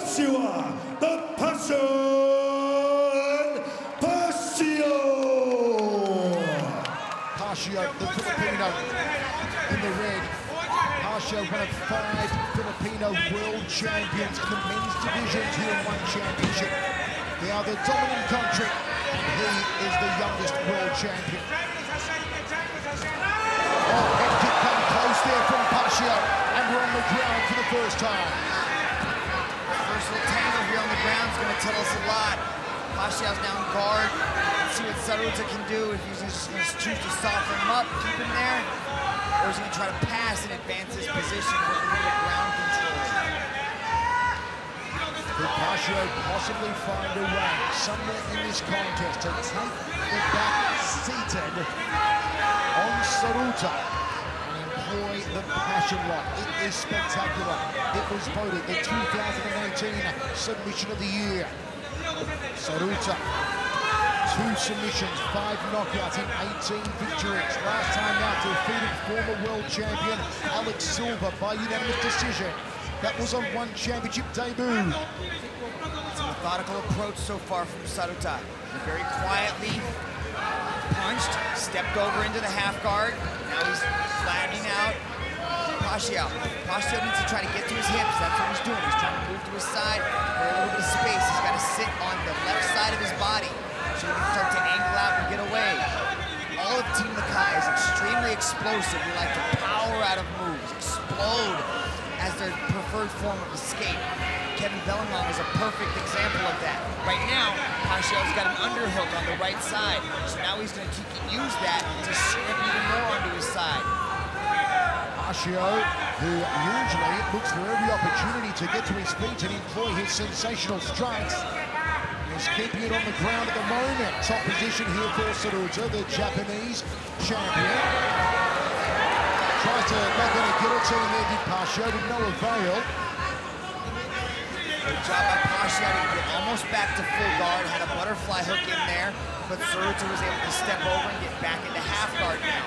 Pacio, the Passion, Pacio. Pacio, the Filipino, in the red. Pacio, one of 5 Filipino world champions in the men's division here in ONE Championship. They are the dominant country, and he is the youngest world champion. Oh, hectic come close there from Pacio, and we're on the ground for the first time. First little tangle here on the ground is going to tell us a lot. Pacio's now in guard. Let's see what Saruta can do, if he's just going to choose to soften him up, keep him there, or is he going to try to pass and advance his position with a little bit of ground control. Could Pacio possibly find a way somewhere in this contest to take the back seated on Saruta and employ the passion lock? It is spectacular. It was voted the 2018 submission of the year. Saruta, 2 submissions, 5 knockouts in 18 victories. Last time out, defeated former world champion Alex Silva by unanimous decision. That was on ONE Championship debut. It's a methodical approach so far from Saruta. He very quietly punched, stepped over into the half guard. Now he's flattening out Pacio. Pacio needs to try to get to his hips. That's what he's doing. He's trying to move to his side for a little bit of space. He's got to sit on the left side of his body so he can start to angle out and get away. All of Team Nakai is extremely explosive. They like to power out of moves, explode as their preferred form of escape. Kevin Bellingham is a perfect example of that. Right now, Pacio's got an underhook on the right side, so now he's going to use that to slip even more onto his side. Pacio, who usually looks for every opportunity to get to his feet and employ his sensational strikes, is keeping it on the ground at the moment. Top position here for Saruta, the Japanese champion. Tries to knock in a guillotine there, did Pacio, with no avail. Good job by Pacio to get almost back to full guard, had a butterfly hook in there, but Saruta was able to step over and get back into half guard now.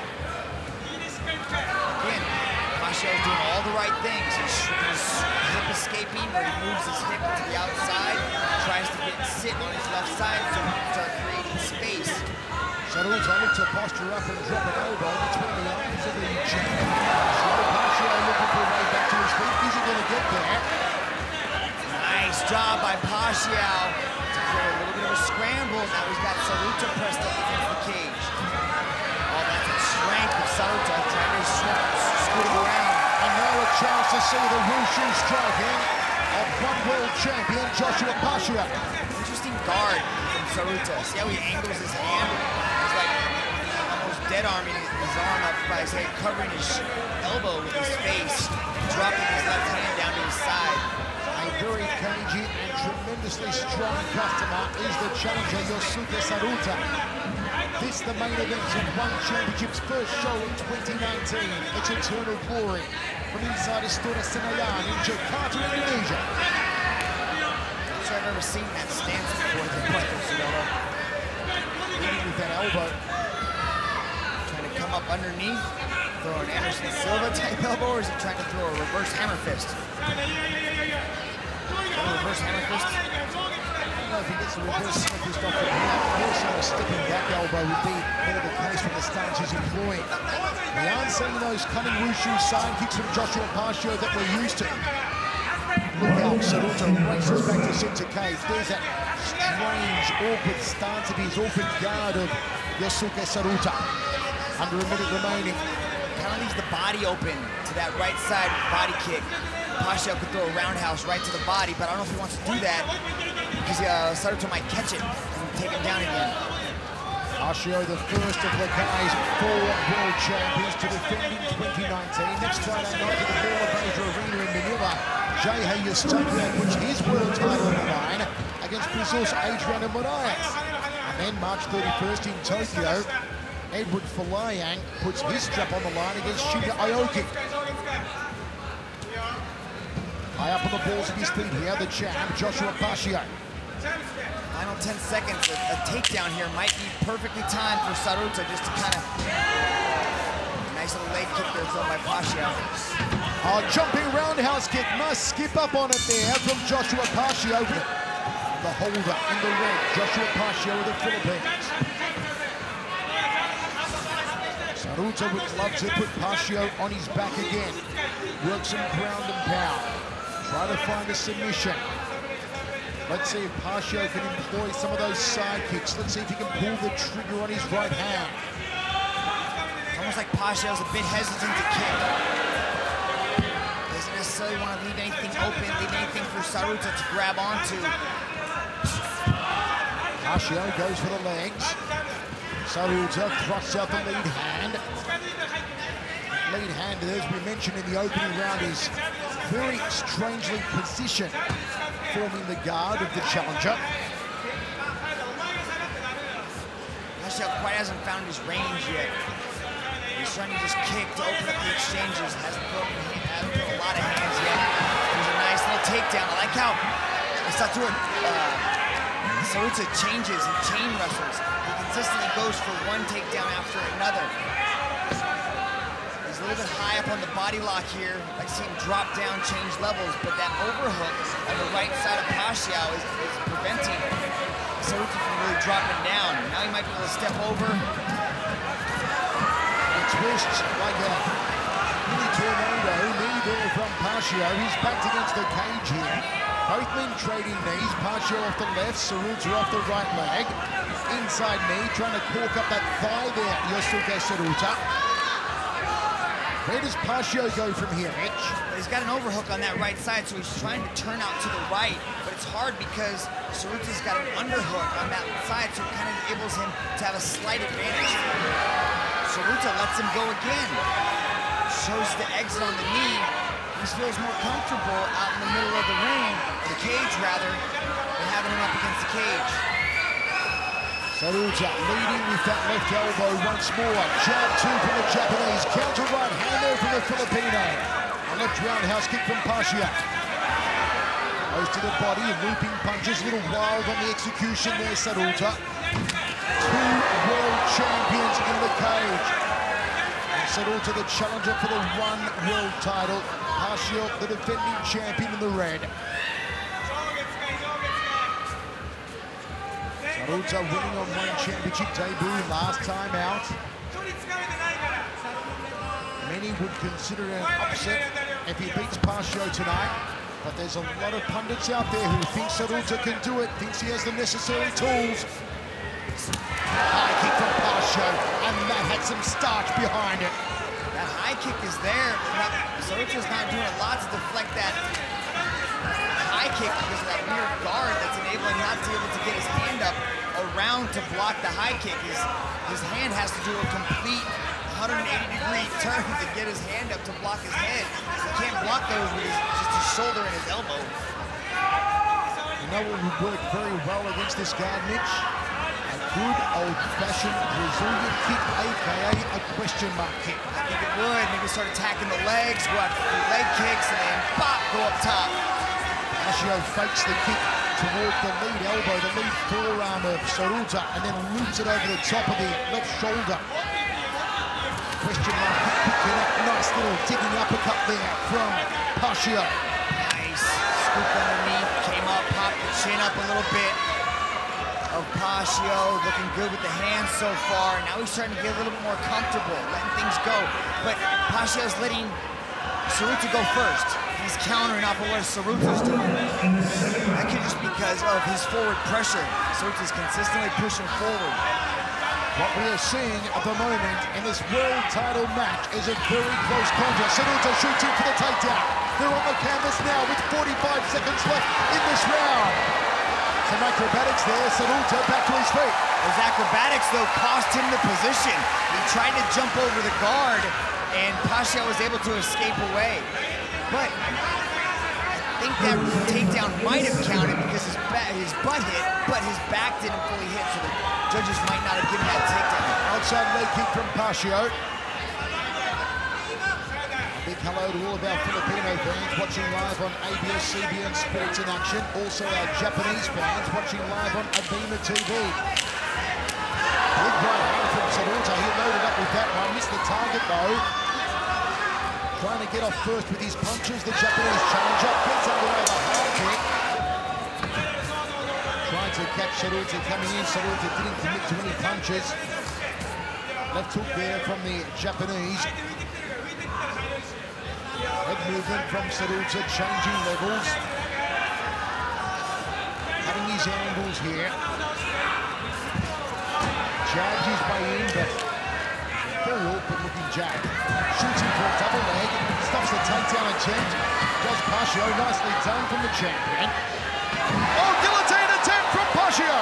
Again, Pacio's doing all the right things. He's hip escaping, where he moves his hip to the outside, tries to get sit on his left side so he can start creating space. Saruta looked to posture up and drop an elbow between the arms of the champion. Pacio looking for a way back to his feet. Is he going to get there? Nice job by Pacio to create a little bit of a scramble. Now he's got Saruta pressed up against the cage. Oh, that's the strength of Saruta trying to scoot him around. And now a chance to see the wushu striking of ONE world champion Yosuke Saruta. Interesting guard from Saruta. See how he angles his hand? He's like almost dead arming his arm up by his head, covering his elbow with his face, dropping his left hand down to his side. A very cagey and tremendously strong customer is the challenger Yosuke Saruta. This the main event of ONE Championship's first show in 2019. Its eternal glory from inside Istora Senayan in Jakarta, Indonesia. Not sure I've ever seen that stance before. Leading with that elbow. Trying to come up underneath, throw an Anderson Silva type elbow, or is he trying to throw a reverse hammer fist? Reverse hammer fist? I don't know if he gets a reverse hammer fist off the head. Also, a stepping back elbow would be better the case from the stance he's employing. We aren't seeing those cunning wushu side kicks from Yosuke Pacio that we're used to. Look how Saruta races back to center cage. There's that strange, awkward stance of his awkward guard of Yosuke Saruta. Under a minute remaining. Kind of leaves the body open to that right side body kick. Pacio could throw a roundhouse right to the body, but I don't know if he wants to do that because Saruta might catch it and take him down again. Pacio, the first of Lakai's 4 world champions to defend in 2019. Next Friday night at the Bella Beja Arena in Manila, Yosuke Saruta puts his world title on the line against Brazil's Adriano Moraes. And then March 31st in Tokyo, Edward Folayang puts his strap on the line against Shinya Aoki. High up on the balls of his feet here, the champ, Yosuke Pacio. Final 10 seconds, a takedown here might be perfectly timed for Saruta just to kind of... Nice little leg kick there thrown by Pacio. Oh, jumping roundhouse kick. Nice skip up on it there from Joshua Pacio. The holder in the red, Joshua Pacio of the Philippines. Saruta would love to put Pacio on his back again. Work some ground and pound. Try to find a submission. Let's see if Pacio can employ some of those side kicks. Let's see if he can pull the trigger on his right hand. It's almost like Pacio's a bit hesitant to kick. Doesn't necessarily want to leave anything open, leave anything for Saruta to grab onto. Pacio goes for the legs. Saruta thrusts out the lead hand. Lead hand, as we mentioned in the opening round, is very strangely positioned, forming the guard of the challenger. Pacio quite hasn't found his range yet. He's trying to just kick to open up the exchanges. Hasn't put a lot of hands yet. There's a nice little takedown. I like how Saruta changes and chain wrestles. He consistently goes for one takedown after another. He's a little bit high up on the body lock here. I see him drop down, change levels, but that overhook on the right side of Pacio is preventing Saruta from really dropping down. Now he might be able to step over. Twists like a mini tornado, knee there from Pacio. He's backed against the cage here. Both men trading knees. Pacio off the left, Saruta off the right leg. Inside knee, trying to cork up that thigh there, Yosuke Saruta. Where does Pacio go from here, Mitch? He's got an overhook on that right side, so he's trying to turn out to the right, but it's hard because Saruta's got an underhook on that side, so it kind of enables him to have a slight advantage. Saruta lets him go again. Shows the exit on the knee. He feels more comfortable out in the middle of the ring, the cage rather, than having him up against the cage. Saruta leading with that left elbow once more. Jab two from the Japanese. Counter right hand there from the Filipino. A left roundhouse kick from Pacio. Goes to the body, looping punches, a little wild on the execution there, Saruta. Two world champions in the cage. And Saruta the challenger for the ONE World Title. Pacio the defending champion in the red. Saruta winning on ONE Championship debut last time out. Many would consider it an upset if he beats Pacio tonight. But there's a lot of pundits out there who think Saruta can do it, thinks he has the necessary tools. High kick from Pacio, and that had some starch behind it. That high kick is there. Saruta's not doing a lot to deflect that high kick because of that weird guard that's enabling him not to be able to get his hand up around to block the high kick. His hand has to do a complete 180-degree turn to get his hand up to block his head. He can't block those with just his shoulder and his elbow. You know what would work very well against this guard, Mitch? A good old-fashioned Brazilian kick, aka a question mark kick. I think it would. Maybe start attacking the legs, go after the leg kicks, and then pop, go up top. Pacio fakes the kick toward the lead elbow, the lead forearm of Saruta, and then loops it over the top of the left shoulder. Question mark kick, picking up, nice little digging uppercut there from Pacio. Nice scoop underneath, came up, popped the chin up a little bit of Pacio, looking good with the hands so far. Now he's starting to get a little bit more comfortable, letting things go. But Pacio's letting Saruta go first. He's countering off of what Saruta's doing. That could just be because of his forward pressure. Saruta's consistently pushing forward. What we are seeing at the moment in this world title match is a very close contest. Saruta shoots in for the takedown. They're on the canvas now with 45 seconds left in this round. Some acrobatics there, Saruta back to his feet. Those acrobatics, though, cost him the position. He tried to jump over the guard, and Pacio was able to escape away. But I think that takedown might have counted because his butt hit, but his back didn't fully hit, so the judges might not have given that takedown. Outside leg kick from Pacio. Big hello to all of our Filipino fans watching live on ABS-CBN Sports in Action. Also our Japanese fans watching live on Abima TV. Big right hand from Saruta. He loaded up with that one. Missed the target though. trying to get off first with his punches. The Japanese challenger gets underway the hard kick. Tried to catch Saruta coming in. Saruta didn't commit to any punches. Left hook there from the Japanese. Head movement from Saruta, changing levels. Having his angles here. Jabs his way in, but very awkward looking jab. Shooting for a double leg, stops the takedown attempt. Does Pacio, nicely done from the champion. Oh, guillotine attempt from Pacio!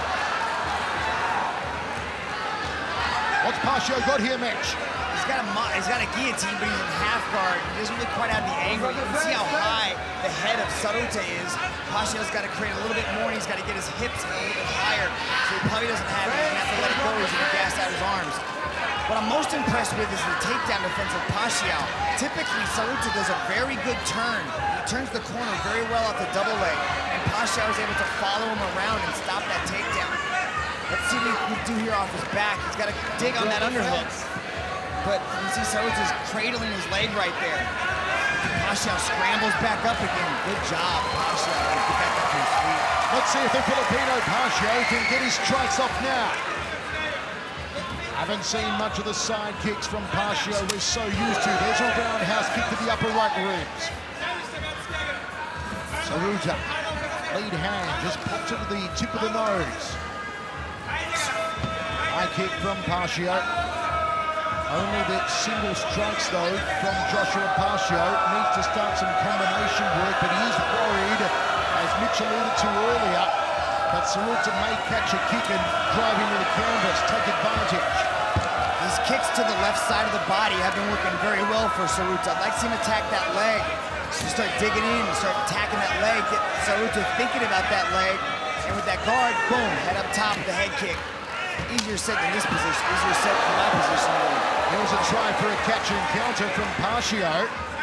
What's Pacio got here, Mitch? He's got a guillotine, but he's in half guard. He doesn't really quite have the angle. You can see how high the head of Saruta is. Pacio's got to create a little bit more, and he's got to get his hips a little bit higher. So he probably doesn't have it. He's going to have to let it go. He's going to gas out his arms. What I'm most impressed with is the takedown defense of Pacio. Typically, Saruta does a very good turn. He turns the corner very well off the double leg, and Pacio is able to follow him around and stop that takedown. Let's see what he can do here off his back. He's got to dig on that underhook. But you can see Saruta's cradling his leg right there. Pacio scrambles back up again. Good job, Pacio. Get back up to his feet. Let's see if the Filipino Pacio can get his strikes off now. Haven't seen much of the side kicks from Pacio. We're so used to. There's a roundhouse kick to the upper right ribs. Saruta, lead hand, just pops it to the tip of the nose. High kick from Pacio. Only the single strikes, though, from Joshua Pacio. Needs to start some combination work, but he is worried, as Mitch alluded to earlier, that Saruta may catch a kick and drive into the canvas, take advantage. These kicks to the left side of the body have been working very well for Saruta. I'd like to see him attack that leg. You start digging in, you start attacking that leg, get Saruta thinking about that leg, and with that guard, boom, head up top, the head kick. Easier said than this position, easier said from my position. There was a try for a catch and counter from Pacio.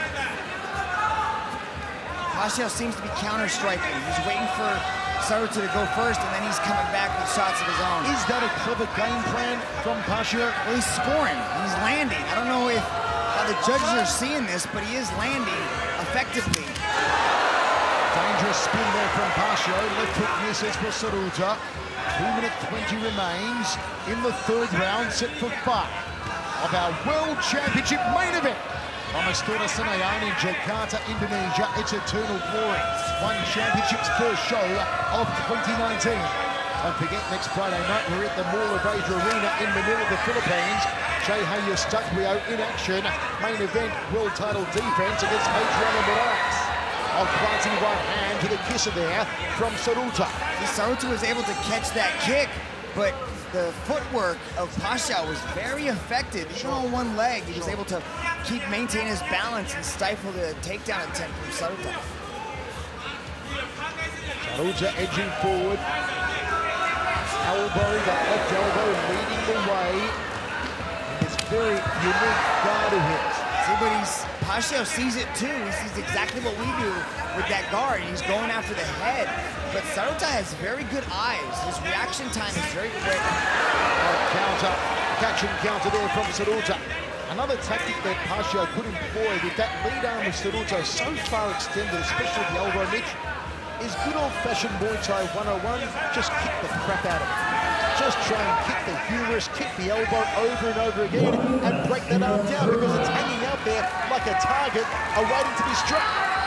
Pacio seems to be counter-striking. He's waiting for Saruta to go first, and then he's coming back with shots of his own. Is that a clever game plan from Pacio? Well, he's scoring. He's landing. I don't know how the judges are seeing this, but he is landing effectively. Dangerous spin there from Pacio. Left hook misses for Saruta. 2:20 remains in the third round, set for 5 of our World Championship main event. From Istora Senayan in Jakarta, Indonesia, it's eternal glory. ONE Championship's first show of 2019. Don't forget, next Friday night, we're at the Mall of Asia Arena in Manila, the Philippines. Jay Eustaquio in action. Main event, world title defense against Adriano Moraes. Of planting right hand to the kisser there from Saruta. Saruta was able to catch that kick, but the footwork of Pacio was very effective. Even on one leg, he was able to maintain his balance and stifle the takedown attempt from Saruta. Saruta edging forward. Elbow, that left elbow leading the way. And this very unique guard of his. See, but Pacio sees it too. He sees exactly what we do with that guard. He's going after the head. But Saruta has very good eyes. His reaction time is very quick. Counter, catch and counter there from Saruta. Another tactic that Pacio could employ with that lead arm of Saruta so far extended, especially the elbow, Mitch, is good old-fashioned Muay Thai 101. Just kick the crap out of it. Just try and kick the humerus, kick the elbow over and over again, and break that arm down because it's hanging out there like a target, awaiting to be struck.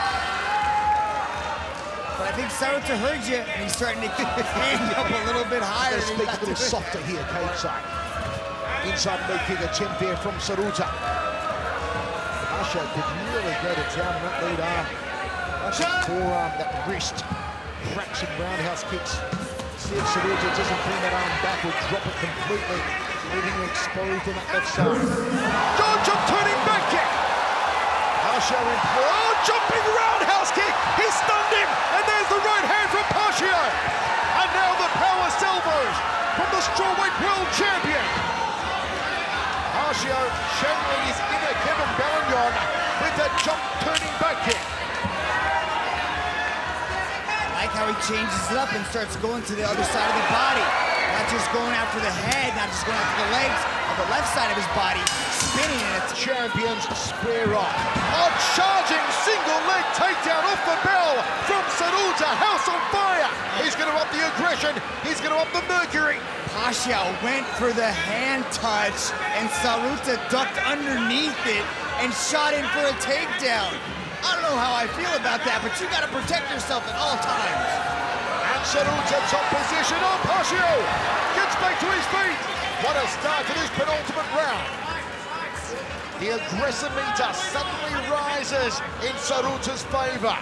But I think Saruta heard you, and he's starting to kick his hand up a little bit higher. Let's speak a little softer here, cage side. Inside leg kick attempt there from Saruta. Pacio could really go to town on that lead arm. That's that forearm, that wrist. Cracks and roundhouse kicks. See if Saruta doesn't bring that arm back or drop it completely, leaving him exposed on that left side. Georgia turning back kick. Pacio in play. Oh, jumping roundhouse kick. He stunned him, and there's the right hand from Pacio. And now the power elbows from the Strawweight World Champion. Pacio channeling his inner Kevin Bellion with that jump turning back kick. I like how he changes it up and starts going to the other side of the body. Not just going after the head, not just going after the legs, the left side of his body, spinning, and it's Champions square off. A charging single leg takedown off the bell from Saruta. House on fire. He's going to up the aggression. He's going to up the mercury. Pacio went for the hand touch, and Saruta ducked underneath it and shot in for a takedown. I don't know how I feel about that, but you got to protect yourself at all times. And Saruta top position on Pacio. Gets back to his feet. What a start to this penultimate round. The aggressive meter suddenly rises in Saruta's favor.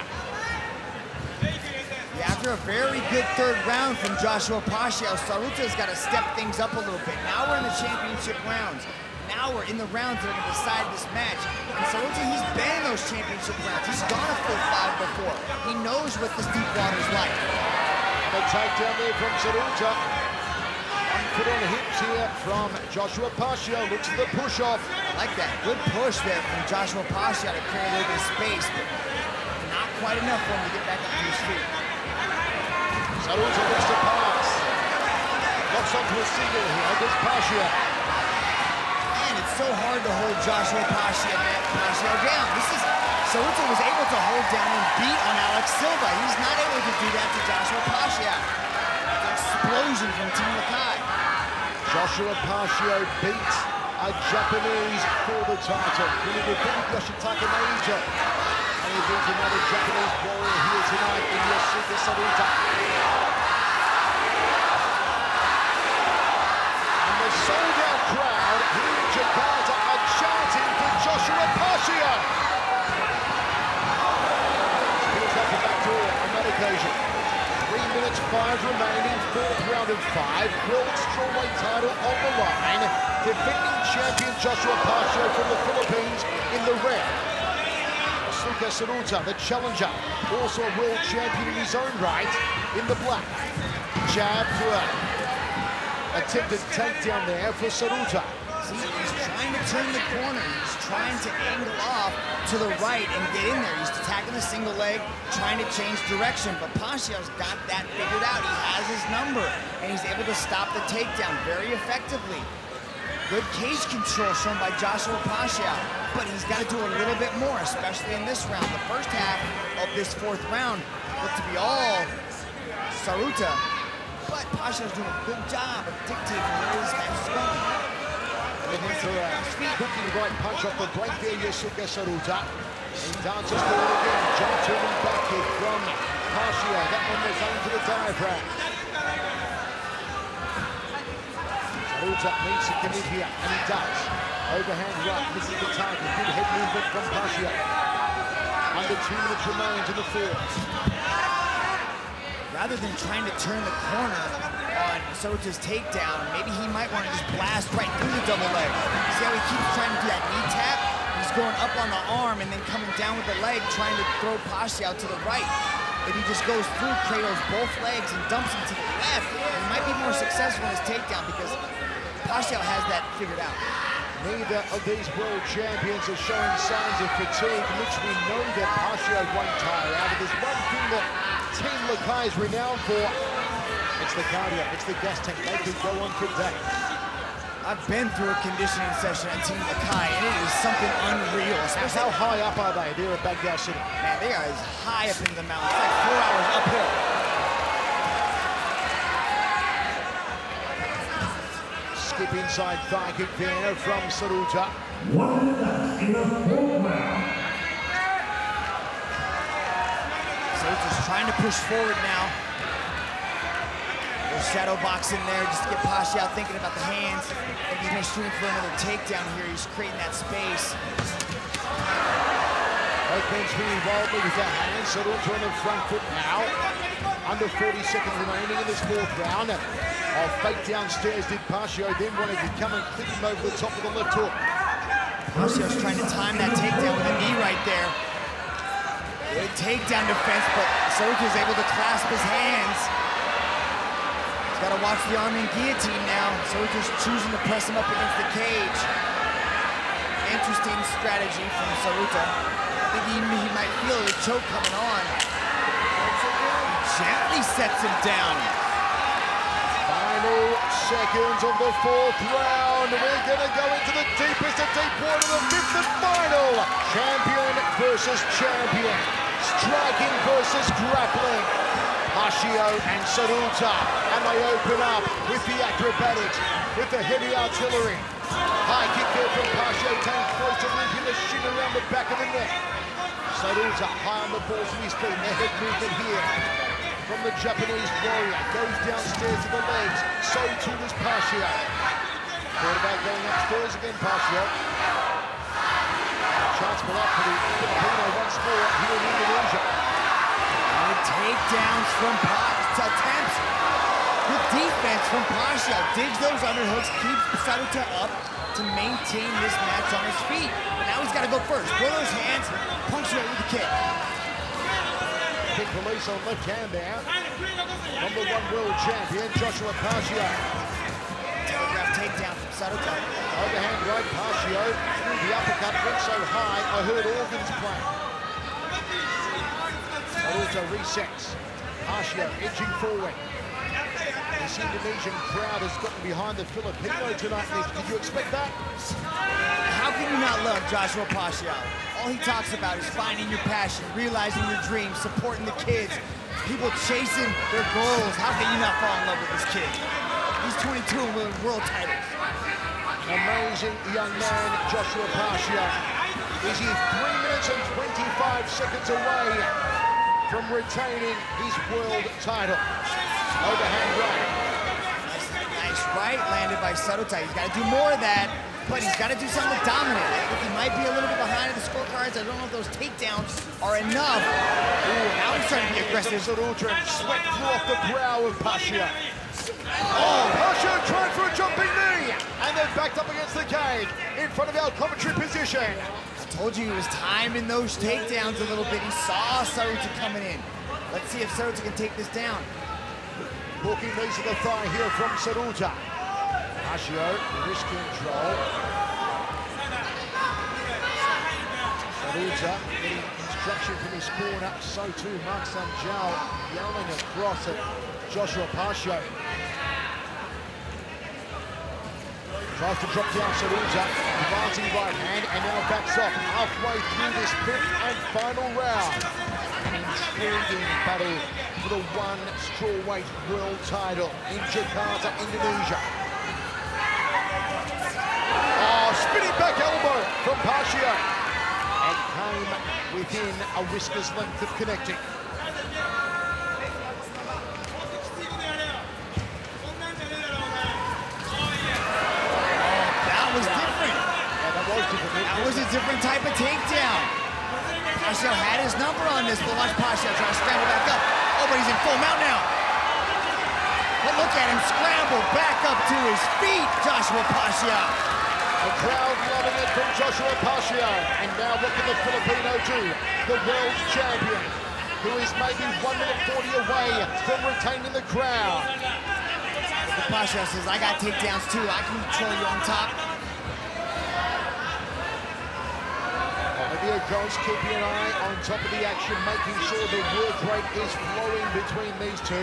Yeah, after a very good third round from Joshua Pacio, Saruta's got to step things up a little bit. Now we're in the championship rounds. Now we're in the rounds that are going to decide this match. And Saruta, he's been in those championship rounds. He's gone a full 5 before. He knows what this deep water's like. The takedown there from Saruta. One foot on the hips here from Joshua Pacio. Looks at the push-off. I like that. Good push there from Joshua Pacio to create a little bit of space, but not quite enough for him to get back up to his feet. Saruta looks to pass. Locks onto a single here against Pacio. Man, it's so hard to hold Joshua Pacio down. Saruta was able to hold down and beat on Alex Silva. He's not able to do that to Joshua Pacio. Explosion from Team Lakai. Joshua Pacio beat a Japanese for the title. He defeated Yoshitaka Naito. And he beat another Japanese warrior here tonight in Yosuke Saruta. And the sold-out crowd here in Jakarta are chanting for Joshua Pacio. Spins up the back door on that occasion. 3 minutes, 5 remaining, 4th round of 5. World Strawweight Title on the line. Defending champion Joshua Pacio from the Philippines in the red. Yosuke Saruta, the challenger, also a world champion in his own right, in the black. Jab for a attempted takedown there for Saruta. He's trying to turn the corner. He's trying to angle off to the right and get in there. He's attacking the single leg, trying to change direction, but Pacio's got that figured out. He has his number, and he's able to stop the takedown very effectively. Good cage control shown by Joshua Pacio, but he's got to do a little bit more, especially in this round. The first half of this 4th round looked to be all Saruta, but Pacio's doing a good job of dictating where this match is going. Looking for a hooking right punch off the break there, Yosuke Saruta. He dances forward again, jump turning back kick from Pacio. That one was aimed to the diaphragm. Saruta needs to come in here, and he does. Overhand right, this is the target. Good head movement from Pacio. Under 2 minutes remains in the 4th. Rather than trying to turn the corner on Saruta's takedown, maybe he might want to just blast right through the double leg. See how he keeps trying to do that knee tap? He's going up on the arm and then coming down with the leg, trying to throw Pacio to the right. If he just goes through, cradles both legs and dumps him to the left, he might be more successful in his takedown because Pacio has that figured out. Neither of these world champions are showing signs of fatigue, which we know that Pacio won't tire out. If there's one thing that Team Lakai is renowned for, it's the cardio, it's the gas tank. They could go on for days. I've been through a conditioning session on Team Lakai, and it is something unreal. How high up are they? They're at Baghdad City. Man, they are as high up in the mountains. It's like 4 hours uphill. Skip inside thigh kick there from Saruta. One minute in the 4th round. Saruta's trying to push forward now. Little shadow box in there just to get Pacio thinking about the hands. And he's gonna shoot for another takedown here. He's creating that space. Both men swinging wildly with their hands. Saruta on the front foot now. Under 40 seconds remaining in this 4th round. Off fake downstairs did Pacio, then wanted to come and clip him over the top of the left hook. Pacio's trying to time that takedown with a knee right there. Good takedown defense, but Saruta's able to clasp his hands. He's got to watch the arm and guillotine now. Saruta's choosing to press him up against the cage. Interesting strategy from Saruta. I think he might feel the choke coming on. He gently sets him down. 5 Final seconds of the fourth round. We're going to go into the deepest of deep water, the fifth and final. Champion versus champion. Striking versus grappling. Pacio and Saruta. And they open up with the acrobatics, with the heavy artillery. High kick there from Pacio, came close to looping the shin around the back of the neck. Saruta high on the balls of his feet, the head movement here from the Japanese warrior. Goes downstairs to the legs, so too is Pacio. Thought about going upstairs again, Pacio. Chance for that for the Filipino once more here in Indonesia. And takedowns from Pacio, attempts with defense from Pacio. Digs those underhooks, keeps Saruta up to maintain this match on his feet. But now he's got to go first. Throw those hands, punctuate with the kick. Big release on left hand there. Number one world champion, Joshua Pacio. Telegraph takedown from Saruta. Overhand right, Pacio. The uppercut went so high, I heard organs playing. Saruta resets. Pacio edging forward. This Indonesian crowd has gotten behind the Filipino tonight, Nick. Did you expect that? How can you not love Joshua Pacio? All he talks about is finding your passion, realizing your dreams, supporting the kids, people chasing their goals. How can you not fall in love with this kid? He's 22 and winning world titles. Amazing young man, Joshua Pacio. Is he 3 minutes and 25 seconds away from retaining his world title? Overhand right. Nice right landed by Saruta. He's got to do more of that, but he's got to do something to dominate. I think he might be a little bit behind in the scorecards. I don't know if those takedowns are enough. Ooh, now he's trying to be aggressive. Saruta, and sweat flew off the brow of Pacio. Oh, Pacio tried for a jumping knee, and then backed up against the cage in front of our commentary position. I told you he was timing those takedowns a little bit. He saw Saruta coming in. Let's see if Saruta can take this down. Hooking knees to the thigh here from Saruta. Pacio, wrist control. Saruta getting instruction from his corner. So too Mark Sanjal yelling across at Joshua Pacio. Tries to drop down Saruta, advancing right hand, and now backs off halfway through this fifth and final round. An intriguing battle for the ONE Strawweight World Title in Jakarta, Indonesia. Oh, spinning back elbow from Pacio, and came within a whisker's length of connecting. That was a different type of takedown. Pacio had his number on this, but watch Pacio trying to scramble back up. Oh, but he's in full mount now. But look at him scramble back up to his feet, Joshua Pacio. The crowd loving it from Joshua Pacio. And now what can the Filipino do? The world champion, who is maybe 1 minute 40 away from retaining the crown. But Pacio says, I got takedowns too. I can control you on top. Olivia Gross keeping an eye on top of the action, making sure the word rate is flowing between these two.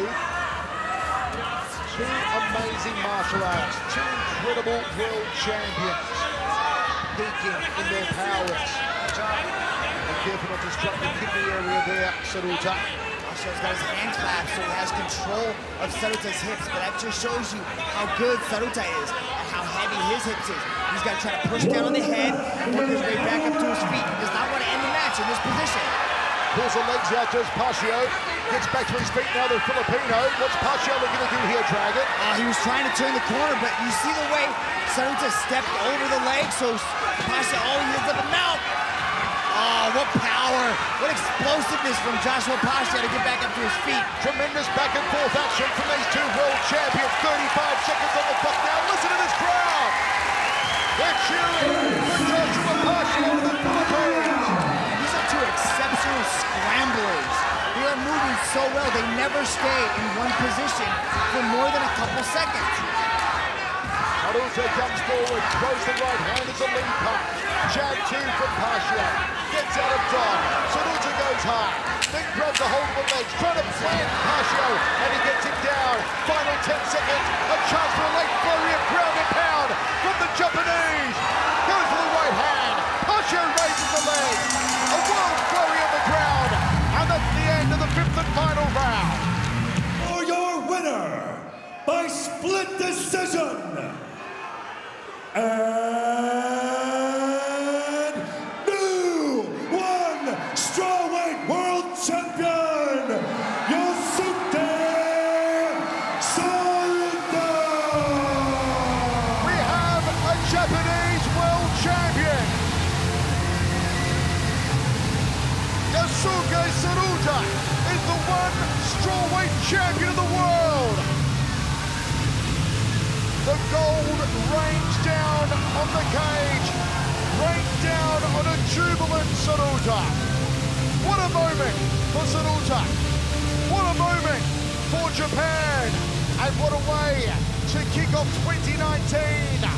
Two amazing martial arts, two incredible world champions, peaking in their powers. Be careful not to strike the kidney area there, Saruta. Pacio's got his hand clapped, so he has control of Saruta's hips, but that just shows you how good Saruta is and how heavy his hips is. He's got to try to push down on the head and work his way back up to his feet. He does not want to end the match in this position. Pulls the legs out, does Pacio. Gets back to his feet now, the Filipino. What's Pacio looking to do here, Dragon? He was trying to turn the corner, but you see the way Saruta stepped over the leg, so Pacio, he hits up a mount. Oh, what power, what explosiveness from Joshua Pacio to get back up to his feet. Tremendous back and forth action from these two world champions. 35 seconds on the clock now. Listen to this crowd. They're cheering for Joshua Pacio of the Philippines. These are two exceptional scramblers. They are moving so well, they never stay in one position for more than a couple seconds. Saruta comes forward, throws the right hand as a lead punch. Jab two from Pacio. Gets out of dodge. Saruta goes high. then grabs a hold of the legs, trying to plant Pacio, and he gets him down. Final 10 seconds, a chance for a late flurry of ground and pound from the Japanese. Goes for the right hand, Pacio raises the leg, a world flurry on the ground, and that's the end of the 5th and final round. For your winner, by split decision, and new ONE Strawweight World Champion, Yosuke Saruta! We have a Japanese world champion. Yosuke Saruta is the ONE Strawweight champion of the world. The gold rains down on the cage, rains down on a jubilant Saruta. What a moment for Saruta. What a moment for Japan. And what a way to kick off 2019.